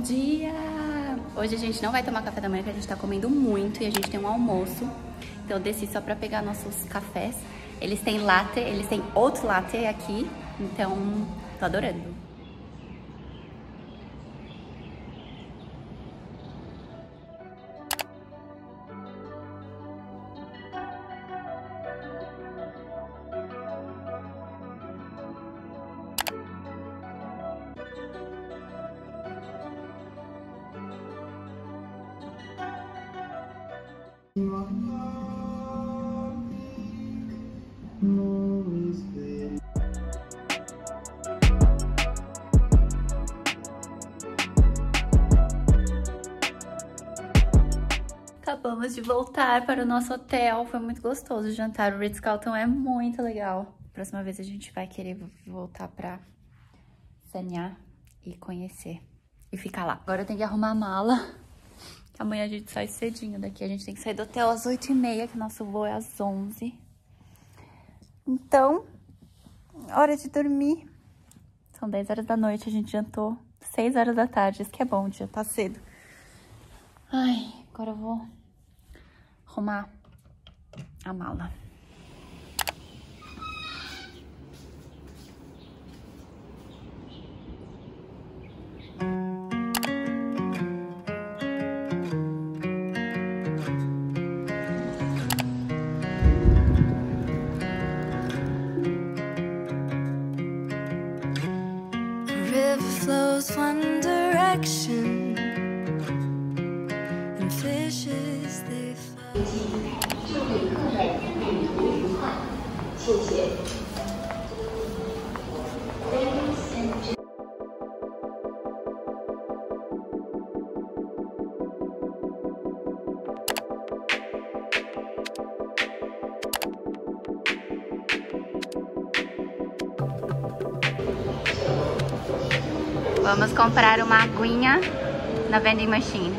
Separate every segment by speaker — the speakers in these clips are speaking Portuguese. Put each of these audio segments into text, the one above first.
Speaker 1: dia! Hoje a gente não vai tomar café da manhã, porque a gente tá comendo muito e a gente tem um almoço. Então eu desci só pra pegar nossos cafés. Eles têm latte, eles têm outro latte aqui, então tô adorando. Acabamos de voltar para o nosso hotel, foi muito gostoso o jantar, o Ritz-Carlton é muito legal. Próxima vez a gente vai querer voltar pra Sanya e conhecer e ficar lá. Agora eu tenho que arrumar a mala, que amanhã a gente sai cedinho daqui, a gente tem que sair do hotel às 8h30, que nosso voo é às 11h. Então, hora de dormir. São 10 horas da noite, a gente jantou 6 horas da tarde, isso que é bom, o dia tá cedo. Ai, agora eu vou arrumar a mala.
Speaker 2: One direction and fishes they follow. 祝旅客们旅途愉快，谢谢。
Speaker 1: Vamos comprar uma aguinha na vending machine.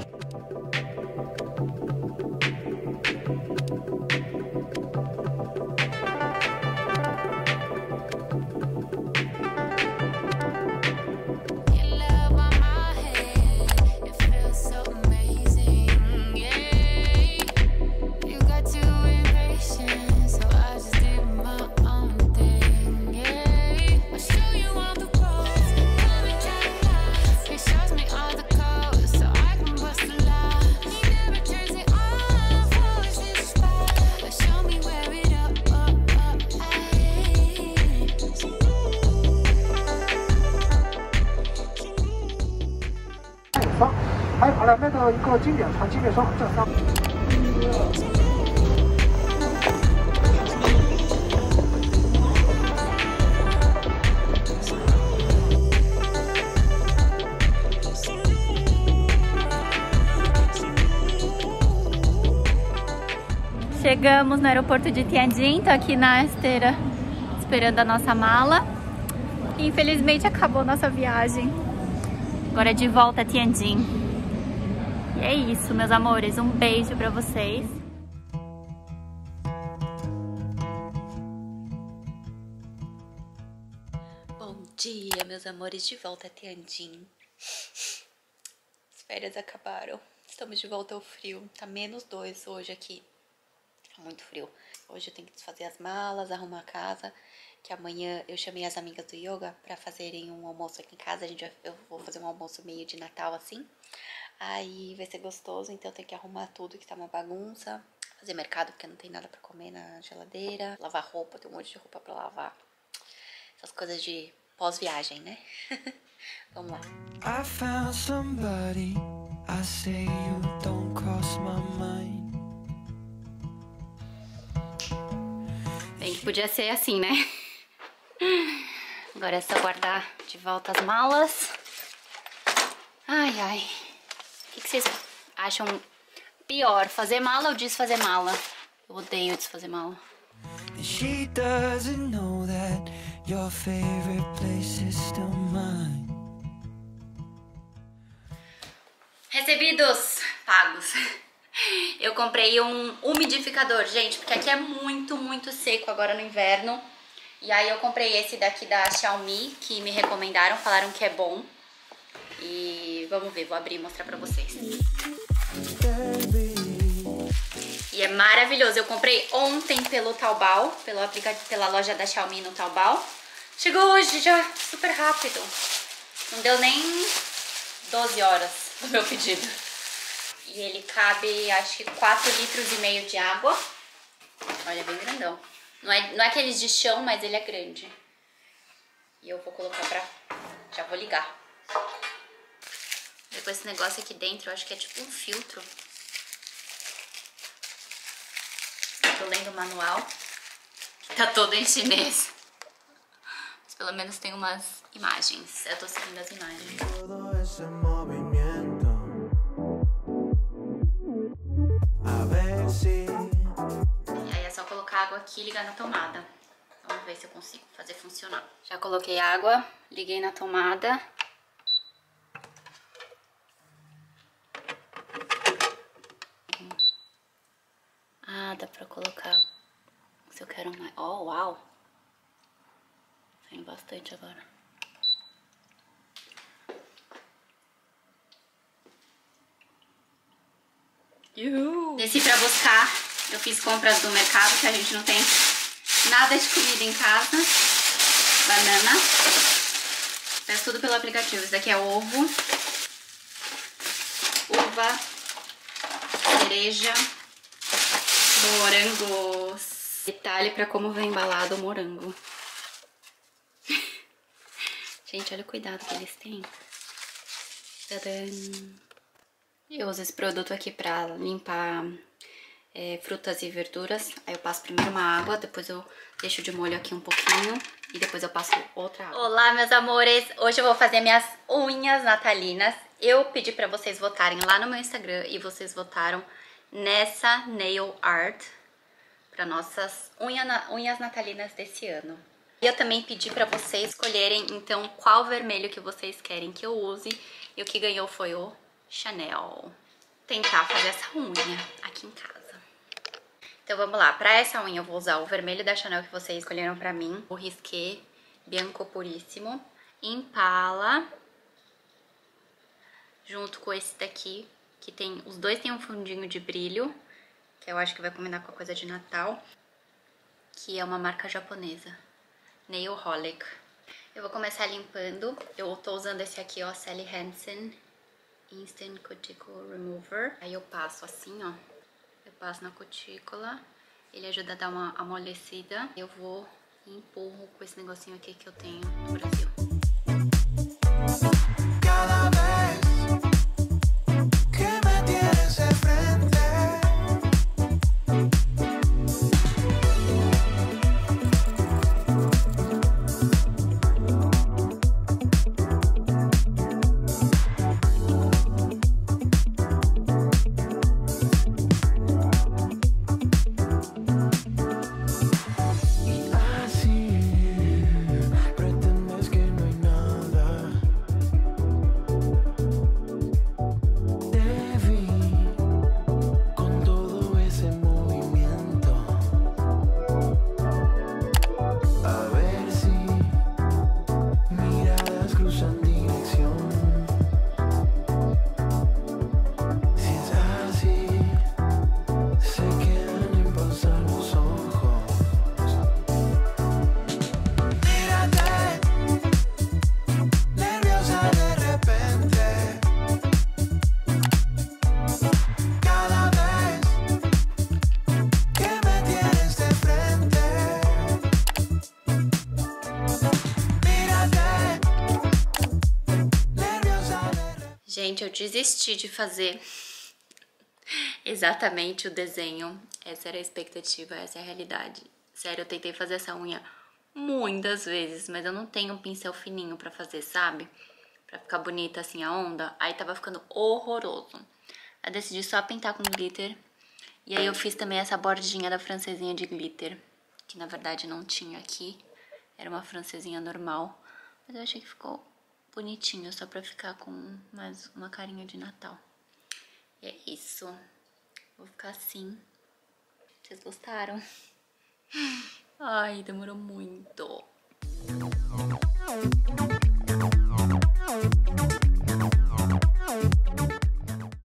Speaker 1: Chegamos no aeroporto de Tianjin, tô aqui na esteira esperando a nossa mala. Infelizmente acabou nossa viagem. Agora é de volta a Tianjin. E é isso, meus amores. Um beijo pra vocês. Bom dia, meus amores. De volta a Tianjin. As férias acabaram. Estamos de volta ao frio. Tá -2 hoje aqui. Muito frio. Hoje eu tenho que desfazer as malas, arrumar a casa. Que amanhã eu chamei as amigas do yoga pra fazerem um almoço aqui em casa. Eu vou fazer um almoço meio de Natal assim. Aí vai ser gostoso, então eu tenho que arrumar tudo que tá uma bagunça. Fazer mercado porque não tem nada pra comer na geladeira. Lavar roupa, tem um monte de roupa pra lavar. Essas coisas de pós-viagem, né? Vamos lá. I found somebody, I say you don't cross my mind. Bem que podia ser assim, né? Agora é só guardar de volta as malas. Ai, ai. O que vocês acham pior? Fazer mala ou desfazer mala? Eu odeio desfazer mala. She doesn't know that your favorite place is still mine. Recebidos pagos. Eu comprei um umidificador, gente, porque aqui é muito seco agora no inverno. E aí eu comprei esse daqui da Xiaomi, que me recomendaram, falaram que é bom. E vamos ver, vou abrir e mostrar pra vocês. E é maravilhoso. Eu comprei ontem pelo Taobao, pela loja da Xiaomi no Taobao. Chegou hoje já super rápido. Não deu nem 12 horas do meu pedido. E ele cabe, acho que 4,5 litros de água. Olha, bem grandão. Não é aqueles de chão, mas ele é grande. E eu vou colocar pra... Já vou ligar. Depois esse negócio aqui dentro, eu acho que é tipo um filtro. Tô lendo o manual. Tá todo em chinês. Mas pelo menos tem umas imagens. Eu tô seguindo as imagens. E aí é só colocar água aqui e ligar na tomada. Vamos ver se eu consigo fazer funcionar. Já coloquei água, liguei na tomada. Ah, dá pra colocar se eu quero mais. Oh, uau! Tem bastante agora. Uhul. Desci pra buscar. Eu fiz compras do mercado, que a gente não tem nada de comida em casa. Banana. Peço tudo pelo aplicativo. Isso daqui é ovo, uva, cereja, morangos. Detalhe pra como vem embalado o morango. Gente, olha o cuidado que eles têm. Tadã! Eu uso esse produto aqui pra limpar frutas e verduras. Aí eu passo primeiro uma água, depois eu deixo de molho aqui um pouquinho e depois eu passo outra água. Olá, meus amores! Hoje eu vou fazer minhas unhas natalinas. Eu pedi pra vocês votarem lá no meu Instagram e vocês votaram nessa nail art para nossas unhas natalinas desse ano. E eu também pedi pra vocês escolherem, então, qual vermelho que vocês querem que eu use. E o que ganhou foi o Chanel. Tentar fazer essa unha aqui em casa. Então vamos lá, pra essa unha eu vou usar o vermelho da Chanel que vocês escolheram pra mim. O Risqué Bianco Purissimo. Impala. Junto com esse daqui, que tem... Os dois tem um fundinho de brilho, que eu acho que vai combinar com a coisa de Natal. Que é uma marca japonesa. Nailholic. Eu vou começar limpando. Eu tô usando esse aqui, ó, Sally Hansen Instant Cuticle Remover. Aí eu passo assim, ó. Eu passo na cutícula. Ele ajuda a dar uma amolecida. Eu vou e empurro com esse negocinho aqui que eu tenho no Brasil. Cada vez que me tienes de frente. Gente, eu desisti de fazer exatamente o desenho. Essa era a expectativa, essa é a realidade. Sério, eu tentei fazer essa unha muitas vezes, mas eu não tenho um pincel fininho pra fazer, sabe? Pra ficar bonita assim a onda. Aí tava ficando horroroso. Eu decidi só pintar com glitter. E aí eu fiz também essa bordinha da francesinha de glitter, que na verdade não tinha aqui. Era uma francesinha normal. Mas eu achei que ficou bonitinho, só pra ficar com mais uma carinha de Natal. E é isso. Vou ficar assim. Vocês gostaram? Ai, demorou muito.